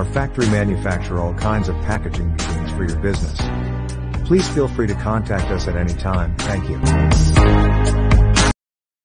Our factory manufacture all kinds of packaging machines for your business. Please feel free to contact us at any time. Thank you.